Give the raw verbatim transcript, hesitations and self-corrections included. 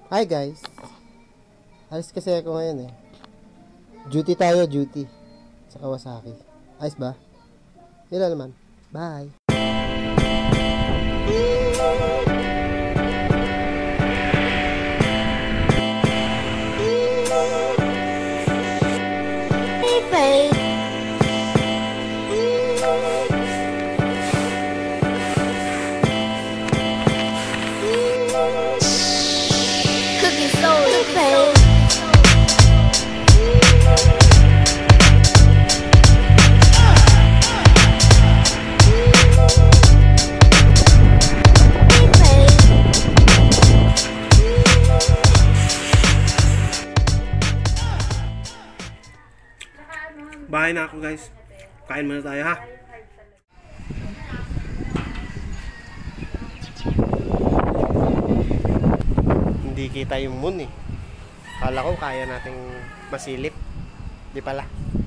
Hi guys. Alis kasi ako ngayon eh. Duty tayo, duty. Sa Kawasaki. Ayos ba? Yun lang naman. Bye. Hey, Cookie soul, cookie soul. Bahay na ako guys. Kain muna tayo ha. Hindi kita yung moon eh. Kala ko kaya nating masilip. Di pala.